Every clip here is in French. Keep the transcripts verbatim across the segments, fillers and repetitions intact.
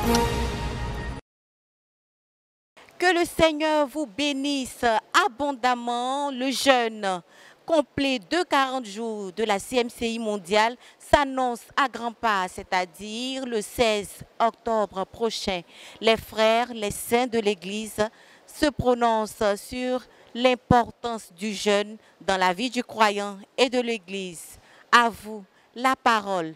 Que le Seigneur vous bénisse abondamment. Le jeûne complet de quarante jours de la C M C I mondiale s'annonce à grands pas, c'est-à-dire le seize octobre prochain. Les frères, les saints de l'Église se prononcent sur l'importance du jeûne dans la vie du croyant et de l'Église. À vous la parole.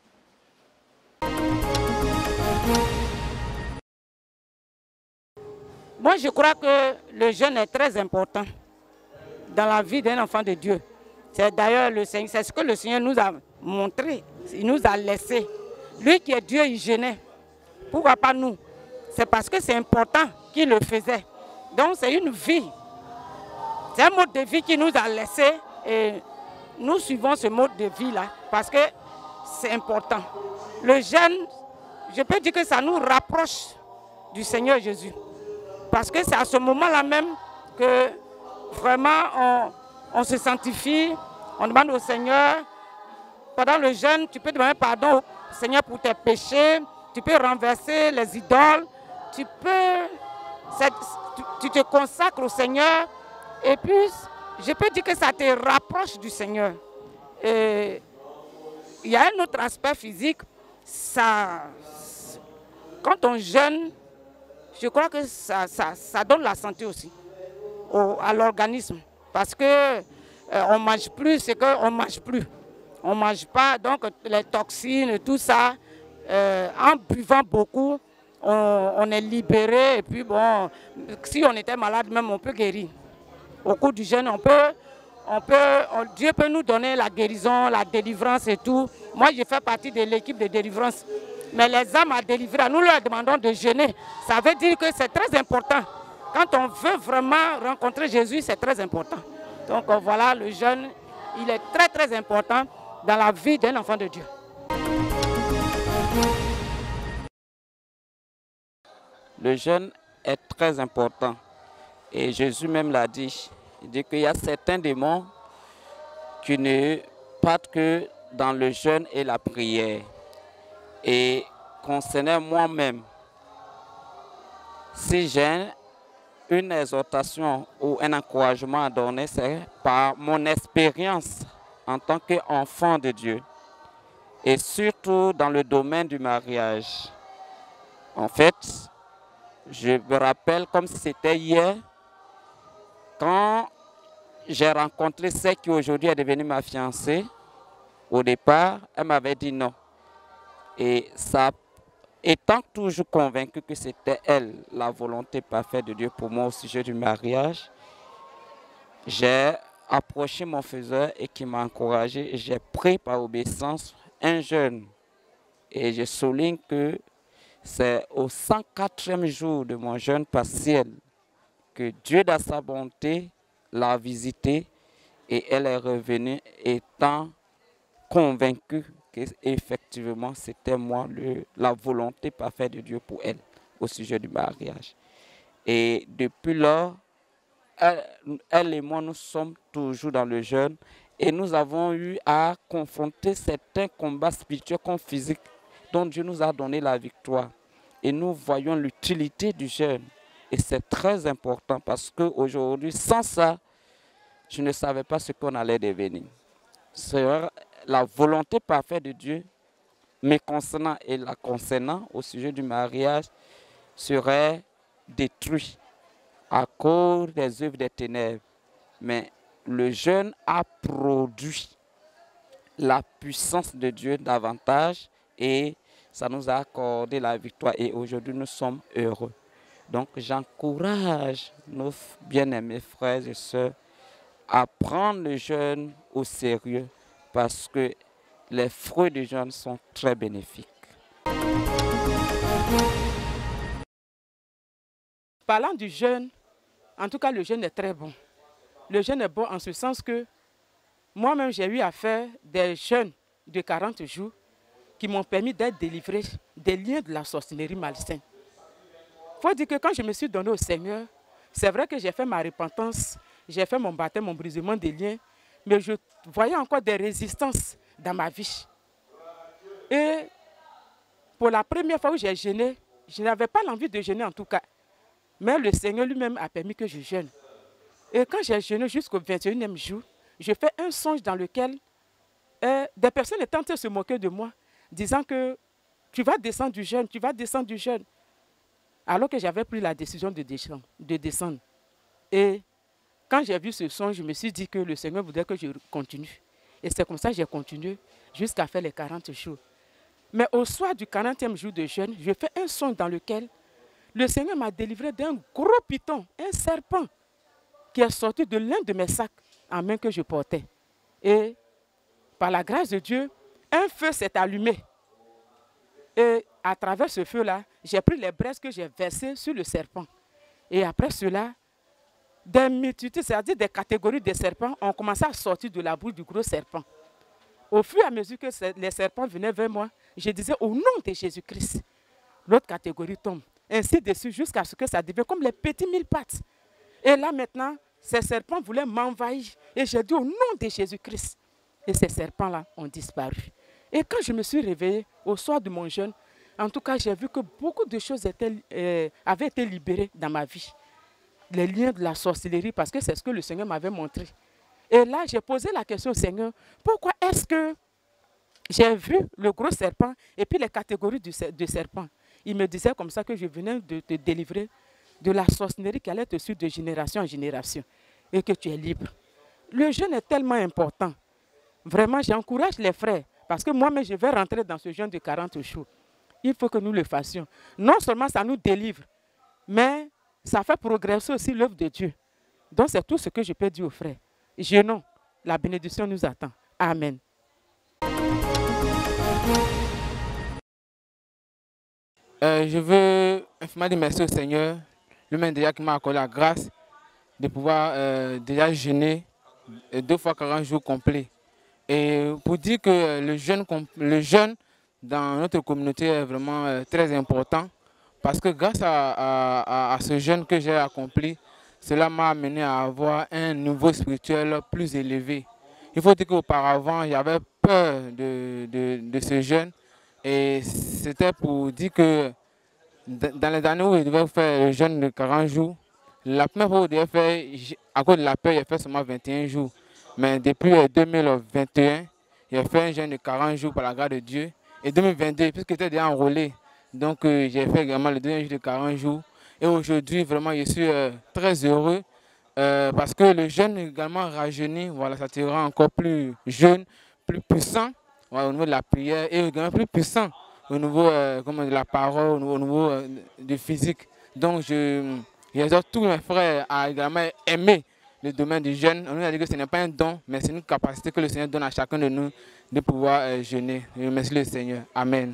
Moi, je crois que le jeûne est très important dans la vie d'un enfant de Dieu. C'est d'ailleurs le Seigneur, c'est ce que le Seigneur nous a montré, il nous a laissé. Lui qui est Dieu, il jeûnait. Pourquoi pas nous? C'est parce que c'est important qu'il le faisait. Donc c'est une vie. C'est un mode de vie qu'il nous a laissé et nous suivons ce mode de vie-là parce que c'est important. Le jeûne, je peux dire que ça nous rapproche du Seigneur Jésus. Parce que c'est à ce moment-là même que vraiment on, on se sanctifie, on demande au Seigneur. Pendant le jeûne, tu peux demander pardon au Seigneur pour tes péchés, tu peux renverser les idoles, tu peux, tu, tu te consacres au Seigneur et puis je peux dire que ça te rapproche du Seigneur. Et il y a un autre aspect physique, ça, quand on jeûne, je crois que ça, ça, ça donne la santé aussi au, à l'organisme. Parce qu'on euh, ne mange plus ce qu'on ne mange plus. On ne mange pas, donc les toxines, tout ça, euh, en buvant beaucoup, on, on est libéré. Et puis bon, si on était malade même, on peut guérir. Au cours du jeûne, on peut, on peut, on, Dieu peut nous donner la guérison, la délivrance et tout. Moi, je fais partie de l'équipe de délivrance. Mais les âmes à délivrer, nous leur demandons de jeûner. Ça veut dire que c'est très important. Quand on veut vraiment rencontrer Jésus, c'est très important. Donc voilà, le jeûne, il est très très important dans la vie d'un enfant de Dieu. Le jeûne est très important. Et Jésus même l'a dit. Il dit qu'il y a certains démons qui ne partent que dans le jeûne et la prière. Et concernant moi-même, si j'ai une exhortation ou un encouragement à donner, c'est par mon expérience en tant qu'enfant de Dieu. Et surtout dans le domaine du mariage. En fait, je me rappelle comme si c'était hier, quand j'ai rencontré celle qui aujourd'hui est devenue ma fiancée. Au départ, elle m'avait dit non. Et ça, étant toujours convaincu que c'était elle, la volonté parfaite de Dieu pour moi au sujet du mariage, j'ai approché mon faiseur et qui m'a encouragé et j'ai pris par obéissance un jeûne. Et je souligne que c'est au cent quatrième jour de mon jeûne partiel que Dieu, dans sa bonté, l'a visité et elle est revenue étant convaincue qu'effectivement c'était moi le, la volonté parfaite de Dieu pour elle au sujet du mariage. Et depuis lors, elle, elle et moi, nous sommes toujours dans le jeûne et nous avons eu à confronter certains combats spirituels comme physiques dont Dieu nous a donné la victoire. Et nous voyons l'utilité du jeûne. Et c'est très important parce qu'aujourd'hui, sans ça, je ne savais pas ce qu'on allait devenir. C'est la volonté parfaite de Dieu, me concernant et la concernant au sujet du mariage, serait détruite à cause des œuvres des ténèbres. Mais le jeûne a produit la puissance de Dieu davantage et ça nous a accordé la victoire. Et aujourd'hui, nous sommes heureux. Donc, j'encourage nos bien-aimés frères et sœurs à prendre le jeûne au sérieux parce que les fruits du jeûne sont très bénéfiques. Parlant du jeûne, en tout cas, le jeûne est très bon. Le jeûne est bon en ce sens que moi-même, j'ai eu à faire des jeûnes de quarante jours qui m'ont permis d'être délivré des liens de la sorcellerie malsaine. Il faut dire que quand je me suis donné au Seigneur, c'est vrai que j'ai fait ma repentance, j'ai fait mon baptême, mon brisement des liens, mais je voyais encore des résistances dans ma vie. Et pour la première fois où j'ai jeûné, je n'avais pas l'envie de jeûner en tout cas. Mais le Seigneur lui-même a permis que je jeûne. Et quand j'ai jeûné jusqu'au vingt et unième jour, je fais un songe dans lequel euh, des personnes étaient en train de se moquer de moi, disant que tu vas descendre du jeûne, tu vas descendre du jeûne. Alors que j'avais pris la décision de descendre. De descendre. Et quand j'ai vu ce songe, je me suis dit que le Seigneur voudrait que je continue. Et c'est comme ça que j'ai continué jusqu'à faire les quarante jours. Mais au soir du quarantième jour de jeûne, je fais un songe dans lequel le Seigneur m'a délivré d'un gros python, un serpent, qui est sorti de l'un de mes sacs en main que je portais. Et par la grâce de Dieu, un feu s'est allumé. Et à travers ce feu-là, j'ai pris les braises que j'ai versées sur le serpent. Et après cela, des multitudes, c'est-à-dire des catégories de serpents, ont commencé à sortir de la bouche du gros serpent. Au fur et à mesure que les serpents venaient vers moi, je disais au nom de Jésus-Christ, l'autre catégorie tombe. Ainsi de suite, jusqu'à ce que ça devienne comme les petits mille pattes. Et là maintenant, ces serpents voulaient m'envahir. Et j'ai dit au nom de Jésus-Christ. Et ces serpents-là ont disparu. Et quand je me suis réveillée au soir de mon jeûne, en tout cas, j'ai vu que beaucoup de choses étaient, euh, avaient été libérées dans ma vie. Les liens de la sorcellerie, parce que c'est ce que le Seigneur m'avait montré. Et là, j'ai posé la question au Seigneur, pourquoi est-ce que j'ai vu le gros serpent et puis les catégories de, de serpents? Il me disait comme ça que je venais de te délivrer de la sorcellerie qui allait te suivre de génération en génération et que tu es libre. Le jeûne est tellement important. Vraiment, j'encourage les frères parce que moi-même, je vais rentrer dans ce jeûne de quarante jours. Il faut que nous le fassions. Non seulement ça nous délivre, mais ça fait progresser aussi l'œuvre de Dieu. Donc, c'est tout ce que je peux dire aux frères. Jeûnons, la bénédiction nous attend. Amen. Euh, je veux infiniment dire merci au Seigneur, lui-même déjà qui m'a accordé la grâce de pouvoir euh, déjà jeûner deux fois quarante jours complets. Et pour dire que le jeûne, le jeûne dans notre communauté est vraiment euh, très important, parce que grâce à, à, à ce jeûne que j'ai accompli, cela m'a amené à avoir un niveau spirituel plus élevé. Il faut dire qu'auparavant, j'avais peur de, de, de ce jeûne. Et c'était pour dire que dans les années où je devais faire le jeûne de quarante jours, la première fois où je devais faire, à cause de la peur, j'ai fait seulement vingt et un jours. Mais depuis deux mille vingt et un, j'ai fait un jeûne de quarante jours par la grâce de Dieu. Et deux mille vingt-deux, puisque j'étais déjà enrôlé, donc euh, j'ai fait également le deuxième jour de quarante jours. Et aujourd'hui, vraiment, je suis euh, très heureux euh, parce que le jeûne également rajeunit, voilà, ça te rend encore plus jeune, plus puissant. Ouais, au niveau de la prière et également plus puissant au niveau euh, comme de la parole, au niveau, au niveau euh, du physique. Donc, je, j'exhorte tous mes frères à également aimer le domaine du jeûne. On nous a dit que ce n'est pas un don, mais c'est une capacité que le Seigneur donne à chacun de nous de pouvoir euh, jeûner. Je remercie le Seigneur. Amen.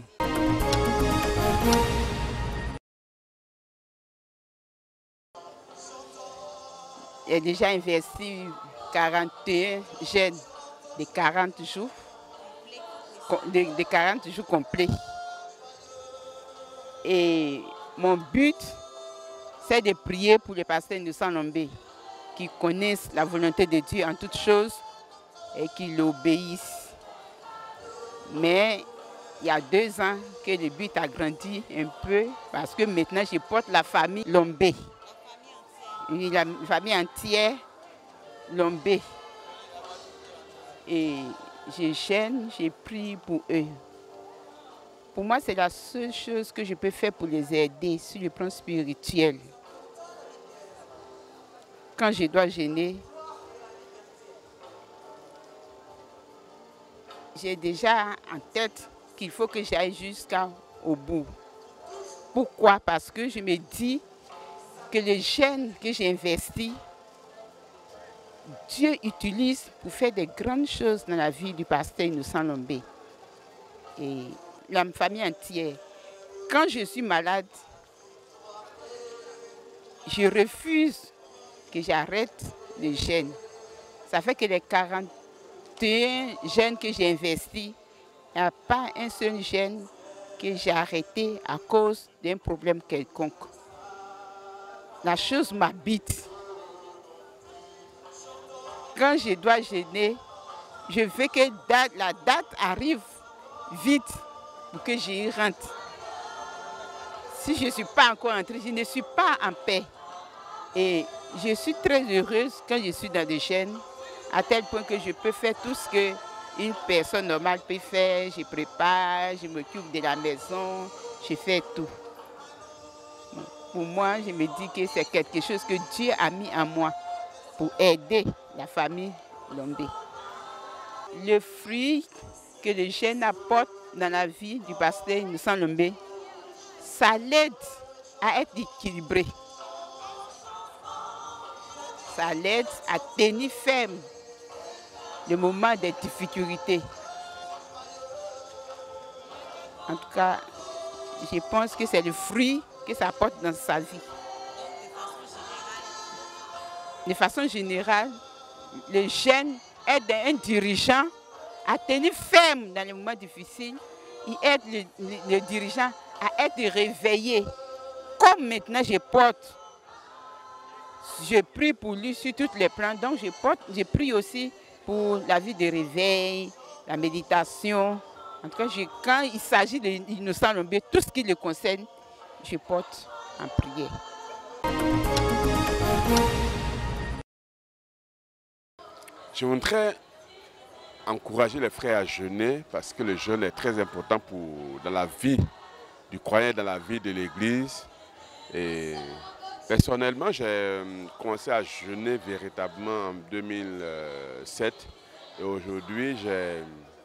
J'ai déjà investi quarante et un jeûnes de quarante jours. De, de quarante jours complets. Et mon but, c'est de prier pour les pasteurs Innocent Lombé qui connaissent la volonté de Dieu en toutes choses et qui l'obéissent. Mais il y a deux ans que le but a grandi un peu parce que maintenant je porte la famille Lombé. La famille entière Lombé. Et je gêne, j'ai prié pour eux. Pour moi, c'est la seule chose que je peux faire pour les aider sur le plan spirituel. Quand je dois gêner, j'ai déjà en tête qu'il faut que j'aille jusqu'au bout. Pourquoi? Parce que je me dis que le jeûne que j'ai investi, Dieu utilise pour faire des grandes choses dans la vie du pasteur Innocent Lombé. Et la famille entière. Quand je suis malade, je refuse que j'arrête le jeûne. Ça fait que les quarante et un jeûnes que j'ai investis, il n'y a pas un seul jeûne que j'ai arrêté à cause d'un problème quelconque. La chose m'habite. Quand je dois jeûner, je veux que la date arrive vite pour que j'y rentre. si je ne suis pas encore entrée, je ne suis pas en paix. Et je suis très heureuse quand je suis dans des chaînes, à tel point que je peux faire tout ce qu'une personne normale peut faire. Je prépare, je m'occupe de la maison, je fais tout. Pour moi, je me dis que c'est quelque chose que Dieu a mis en moi pour aider la famille Lombé. Le fruit que les jeunes apportent dans la vie du pasteur Innocent Lombé, ça l'aide à être équilibré. Ça l'aide à tenir ferme le moment des difficultés. En tout cas, je pense que c'est le fruit que ça apporte dans sa vie. De façon générale, les jeunes aident un dirigeant à tenir ferme dans les moments difficiles. Ils aident le, le, le dirigeant à être réveillé. Comme maintenant je porte, je prie pour lui sur tous les plans. Donc je porte, je prie aussi pour la vie de réveil, la méditation. En tout cas, je, quand il s'agit de l'Innocent Lombé, tout ce qui le concerne, je porte en prière. Je voudrais encourager les frères à jeûner parce que le jeûne est très important pour, dans la vie du croyant, dans la vie de l'Église. Et personnellement, j'ai commencé à jeûner véritablement en deux mille sept. Et aujourd'hui, j'ai,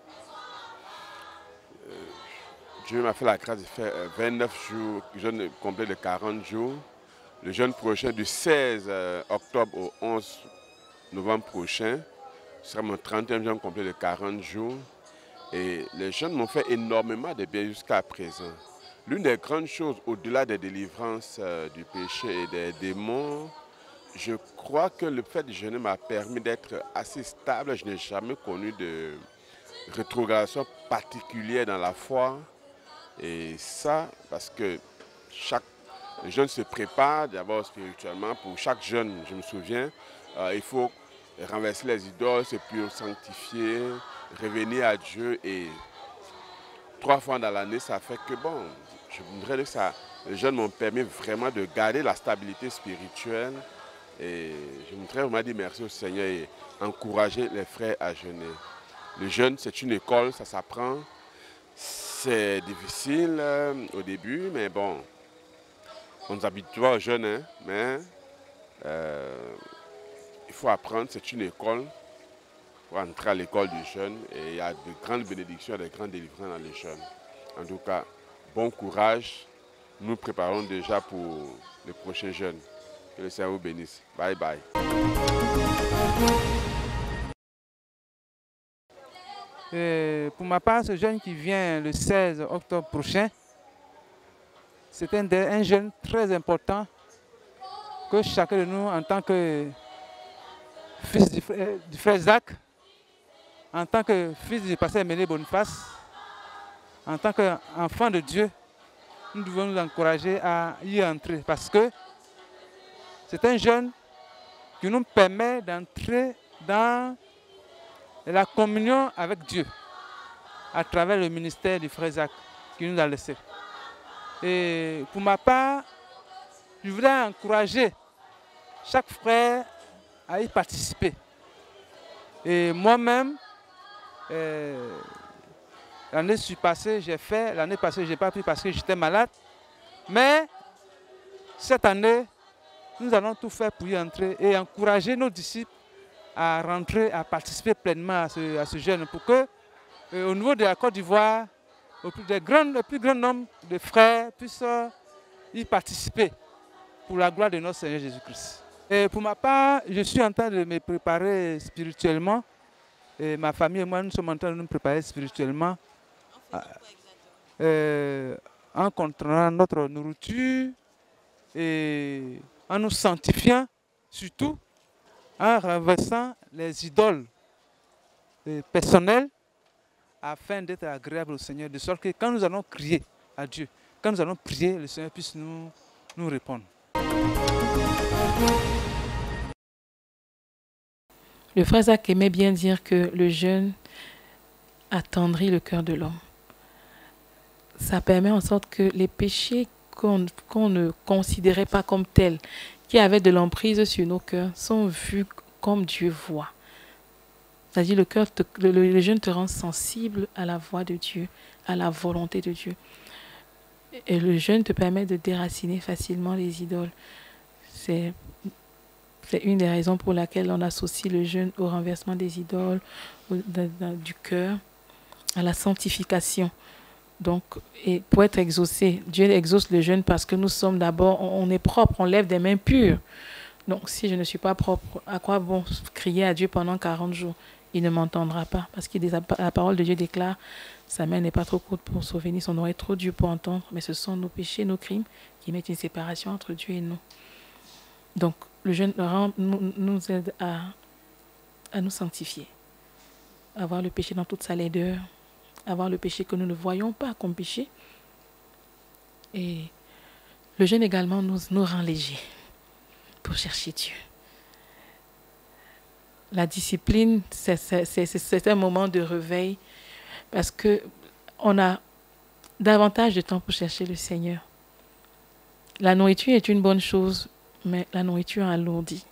Dieu m'a fait la grâce de faire vingt-neuf jours, jeûne complet de quarante jours. Le jeûne prochain du seize octobre au onze novembre prochain. Ce sera mon trentième jeûne complet de quarante jours. Et les jeûnes m'ont fait énormément de bien jusqu'à présent. L'une des grandes choses, au-delà des délivrances euh, du péché et des démons, je crois que le fait de jeûner m'a permis d'être assez stable. Je n'ai jamais connu de rétrogradation particulière dans la foi. Et ça, parce que chaque jeûne se prépare d'abord spirituellement. Pour chaque jeûne, je me souviens, euh, il faut renverser les idoles, se pur sanctifier, revenir à Dieu. Et trois fois dans l'année, ça fait que bon, je voudrais dire que ça, les jeunes m'ont permis vraiment de garder la stabilité spirituelle. Et je voudrais vraiment dire merci au Seigneur et encourager les frères à jeûner. Le jeûne, c'est une école, ça s'apprend. C'est difficile euh, au début, mais bon, on nous habitue au jeûne, hein, mais euh, il faut apprendre, c'est une école. Pour entrer à l'école du jeûne et il y a de grandes bénédictions, de grandes délivrances dans les jeûnes. En tout cas, bon courage. Nous préparons déjà pour les prochains jeûnes. Que le Seigneur vous bénisse. Bye bye. Et pour ma part, ce jeûne qui vient le seize octobre prochain, c'est un, un jeûne très important que chacun de nous, en tant que fils du frère, du frère Zach, en tant que fils du pasteur Méné Boniface, en tant qu'enfant de Dieu, nous devons nous encourager à y entrer parce que c'est un jeûne qui nous permet d'entrer dans la communion avec Dieu à travers le ministère du frère Zach qui nous a laissé. Et pour ma part, je voudrais encourager chaque frère à y participer. Et moi-même, Euh, l'année passée, j'ai fait, l'année passée, je n'ai pas pu parce que j'étais malade. Mais cette année, nous allons tout faire pour y entrer et encourager nos disciples à rentrer, à participer pleinement à ce, à ce jeûne pour que, euh, au niveau de la Côte d'Ivoire, le plus grand nombre de frères puissent y participer pour la gloire de notre Seigneur Jésus-Christ. Et pour ma part, je suis en train de me préparer spirituellement. Et ma famille et moi, nous sommes en train de nous préparer spirituellement euh, en contrôlant notre nourriture et en nous sanctifiant, surtout en renversant les idoles euh, personnelles afin d'être agréable au Seigneur, de sorte que quand nous allons crier à Dieu, quand nous allons prier, le Seigneur puisse nous, nous répondre. Le frère Zach aimait bien dire que le jeûne attendrit le cœur de l'homme. Ça permet en sorte que les péchés qu'on qu'on ne considérait pas comme tels, qui avaient de l'emprise sur nos cœurs, sont vus comme Dieu voit. C'est-à-dire le cœur, te, le, le jeûne te rend sensible à la voix de Dieu, à la volonté de Dieu. Et le jeûne te permet de déraciner facilement les idoles. C'est c'est une des raisons pour laquelle on associe le jeûne au renversement des idoles, au, de, de, du cœur, à la sanctification. Donc, et pour être exaucé, Dieu exauce le jeûne parce que nous sommes d'abord, on, on est propre, on lève des mains pures. Donc, si je ne suis pas propre, à quoi bon crier à Dieu pendant quarante jours? Il ne m'entendra pas. Parce que la parole de Dieu déclare, sa main n'est pas trop courte pour sauver, ni son oreille trop dure pour entendre, mais ce sont nos péchés, nos crimes qui mettent une séparation entre Dieu et nous. Donc, le jeûne nous, nous aide à, à nous sanctifier, à voir le péché dans toute sa laideur, à voir le péché que nous ne voyons pas comme péché. Et le jeûne également nous, nous rend légers pour chercher Dieu. La discipline, c'est un moment de réveil parce qu'on a davantage de temps pour chercher le Seigneur. La nourriture est une bonne chose, mais la nourriture alourdit.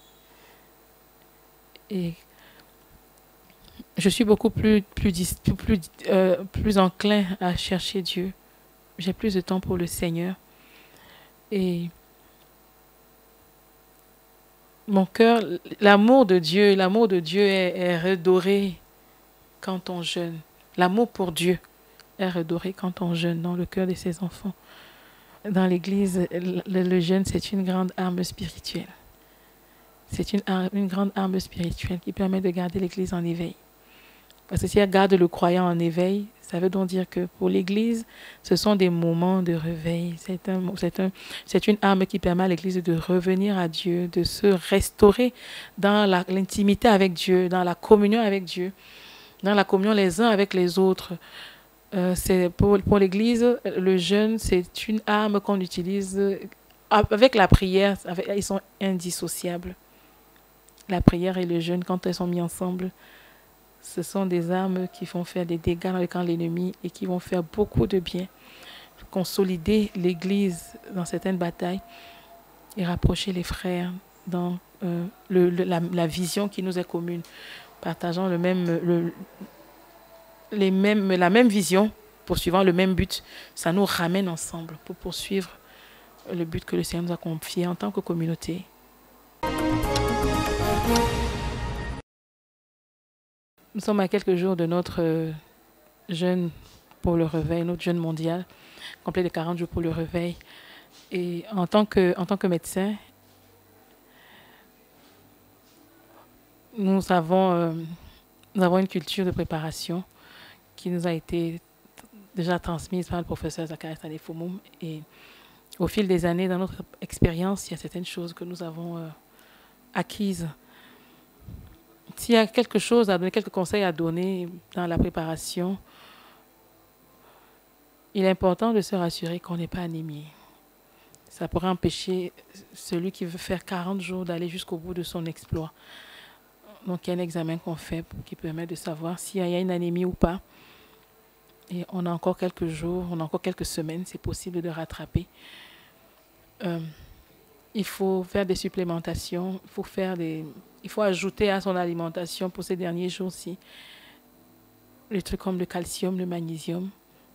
Et je suis beaucoup plus, plus, plus, euh, plus enclin à chercher Dieu. J'ai plus de temps pour le Seigneur. Et mon cœur, l'amour de Dieu, l'amour de Dieu est, est redoré quand on jeûne. L'amour pour Dieu est redoré quand on jeûne dans le cœur de ses enfants. Dans l'Église, le, le jeûne, c'est une grande arme spirituelle. C'est une, une grande arme spirituelle qui permet de garder l'Église en éveil. Parce que si elle garde le croyant en éveil, ça veut donc dire que pour l'Église, ce sont des moments de réveil. C'est un, c'est un, c'est une arme qui permet à l'Église de revenir à Dieu, de se restaurer dans l'intimité avec Dieu, dans la communion avec Dieu, dans la communion les uns avec les autres. Euh, c'est pour pour l'Église, le jeûne, c'est une arme qu'on utilise avec la prière. Avec, ils sont indissociables. La prière et le jeûne, quand elles sont mis ensemble, ce sont des armes qui vont faire des dégâts dans le camp de l'ennemi et qui vont faire beaucoup de bien, consolider l'Église dans certaines batailles et rapprocher les frères dans euh, le, le, la, la vision qui nous est commune, partageant le même, le, les mêmes, la même vision, poursuivant le même but. Ça nous ramène ensemble pour poursuivre le but que le Seigneur nous a confié en tant que communauté. Nous sommes à quelques jours de notre euh, jeûne pour le réveil, notre jeûne mondial, complet de quarante jours pour le réveil. Et en tant que, en tant que médecin, nous avons, euh, nous avons une culture de préparation qui nous a été déjà transmise par le professeur Zacharias Tanefomoum. Et au fil des années, dans notre expérience, il y a certaines choses que nous avons euh, acquises. S'il y a quelque chose à donner, quelques conseils à donner dans la préparation, il est important de se rassurer qu'on n'est pas anémie. Ça pourrait empêcher celui qui veut faire quarante jours d'aller jusqu'au bout de son exploit. Donc, il y a un examen qu'on fait qui permet de savoir s'il y a une anémie ou pas. Et on a encore quelques jours, on a encore quelques semaines, c'est possible de rattraper. Euh, il faut faire des supplémentations, il faut faire des... Il faut ajouter à son alimentation pour ces derniers jours-ci les trucs comme le calcium, le magnésium,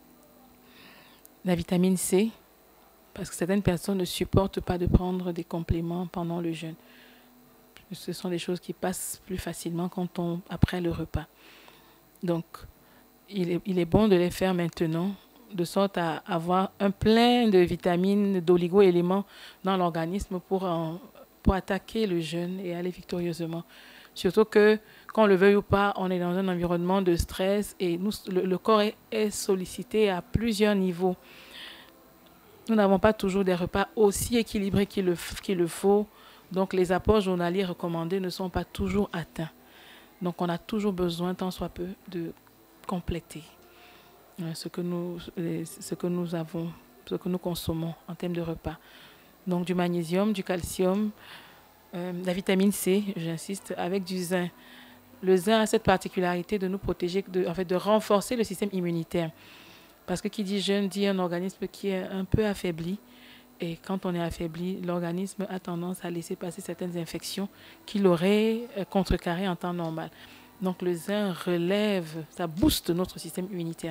la vitamine C, parce que certaines personnes ne supportent pas de prendre des compléments pendant le jeûne. Ce sont des choses qui passent plus facilement quand on, après le repas. Donc, il est, il est bon de les faire maintenant, de sorte à avoir un plein de vitamines, d'oligo-éléments dans l'organisme pour en pour attaquer le jeûne et aller victorieusement. Surtout que, qu'on le veuille ou pas, on est dans un environnement de stress et nous, le, le corps est, est sollicité à plusieurs niveaux. Nous n'avons pas toujours des repas aussi équilibrés qu'il le, qu'il le faut. Donc, les apports journaliers recommandés ne sont pas toujours atteints. Donc, on a toujours besoin, tant soit peu, de compléter ce que nous, ce que nous avons, ce que nous consommons en termes de repas. Donc du magnésium, du calcium, euh, la vitamine C, j'insiste, avec du zinc. Le zinc a cette particularité de nous protéger, de, en fait, de renforcer le système immunitaire. Parce que qui dit jeûne dit un organisme qui est un peu affaibli. Et quand on est affaibli, l'organisme a tendance à laisser passer certaines infections qu'il aurait contrecarrées en temps normal. Donc le jeûne relève, ça booste notre système immunitaire.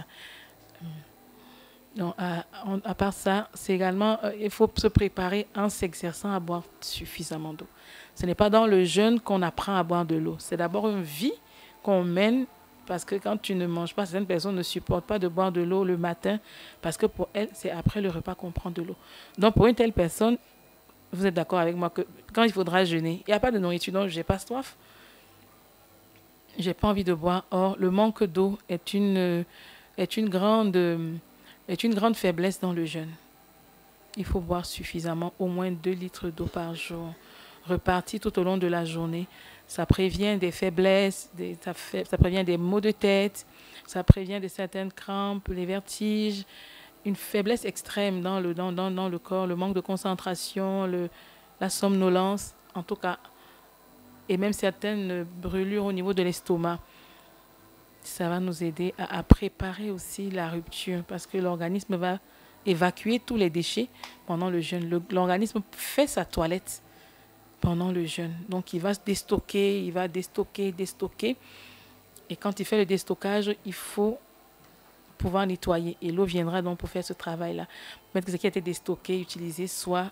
Donc, à, à part ça, c'est également, euh, il faut se préparer en s'exerçant à boire suffisamment d'eau. Ce n'est pas dans le jeûne qu'on apprend à boire de l'eau. C'est d'abord une vie qu'on mène, parce que quand tu ne manges pas, certaines personnes ne supportent pas de boire de l'eau le matin, parce que pour elles, c'est après le repas qu'on prend de l'eau. Donc pour une telle personne, vous êtes d'accord avec moi que quand il faudra jeûner, il n'y a pas de nourriture, donc je n'ai pas soif, je n'ai pas envie de boire. Or, le manque d'eau est une, est une grande... est une grande faiblesse dans le jeûne. Il faut boire suffisamment, au moins deux litres d'eau par jour, reparti tout au long de la journée. Ça prévient des faiblesses, des, ça, fait, ça prévient des maux de tête, ça prévient de certaines crampes, les vertiges, une faiblesse extrême dans le, dans, dans, dans le corps, le manque de concentration, le, la somnolence, en tout cas, et même certaines brûlures au niveau de l'estomac. Ça va nous aider à, à préparer aussi la rupture parce que l'organisme va évacuer tous les déchets pendant le jeûne. Le, l'organisme fait sa toilette pendant le jeûne. Donc, il va se déstocker, il va déstocker, déstocker. Et quand il fait le déstockage, il faut pouvoir nettoyer. Et l'eau viendra donc pour faire ce travail-là. Mettre que ce qui a été déstocké, utilisé, soit,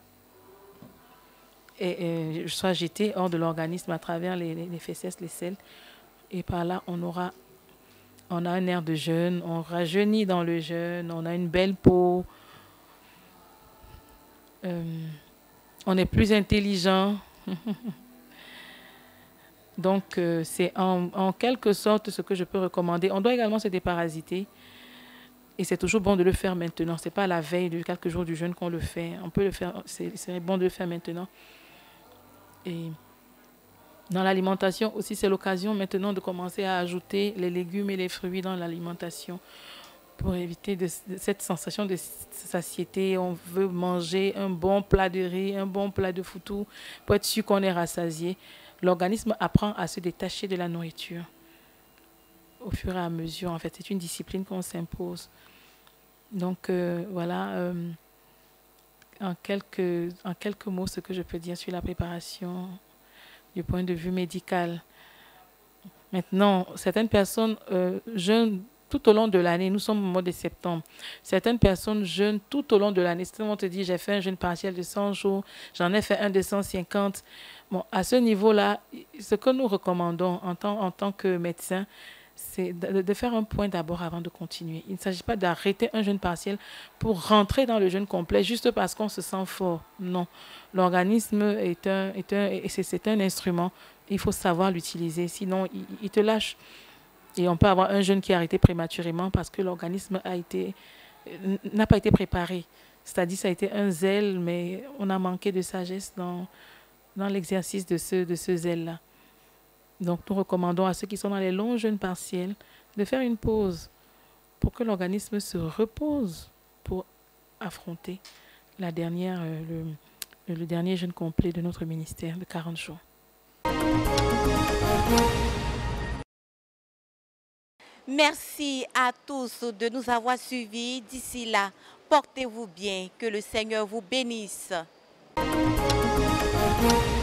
et, et, soit jeté hors de l'organisme à travers les, les, les fesses, les selles. Et par là, on aura... On a un air de jeûne, on rajeunit dans le jeûne, on a une belle peau, euh, on est plus intelligent. Donc, euh, c'est en, en quelque sorte ce que je peux recommander. On doit également se déparasiter et c'est toujours bon de le faire maintenant. Ce n'est pas à la veille de quelques jours du jeûne qu'on le fait. On peut le faire, c'est, c'est bon de le faire maintenant. Et dans l'alimentation aussi, c'est l'occasion maintenant de commencer à ajouter les légumes et les fruits dans l'alimentation pour éviter de, de cette sensation de satiété. On veut manger un bon plat de riz, un bon plat de foutou pour être sûr qu'on est rassasié. L'organisme apprend à se détacher de la nourriture au fur et à mesure. En fait, c'est une discipline qu'on s'impose. Donc, euh, voilà, euh, en, quelques, en quelques mots, ce que je peux dire sur la préparation du point de vue médical. Maintenant, certaines personnes euh, jeûnent tout au long de l'année. Nous sommes au mois de septembre. Certaines personnes jeûnent tout au long de l'année. Certains vont te dire, j'ai fait un jeûne partiel de cent jours, j'en ai fait un de cent cinquante. Bon, à ce niveau-là, ce que nous recommandons en tant, en tant que médecin, c'est de, de faire un point d'abord avant de continuer. Il ne s'agit pas d'arrêter un jeûne partiel pour rentrer dans le jeûne complet juste parce qu'on se sent fort. Non. L'organisme est un, est un, c'est, c'est un instrument. Il faut savoir l'utiliser. Sinon, il, il te lâche. Et on peut avoir un jeûne qui est arrêté prématurément parce que l'organisme a été, n'a pas été préparé. C'est-à-dire ça a été un zèle, mais on a manqué de sagesse dans, dans l'exercice de ce, de ce zèle-là. Donc, nous recommandons à ceux qui sont dans les longs jeûnes partiels de faire une pause pour que l'organisme se repose pour affronter la dernière, euh, le, le dernier jeûne complet de notre ministère de quarante jours. Merci à tous de nous avoir suivis. D'ici là, portez-vous bien. Que le Seigneur vous bénisse.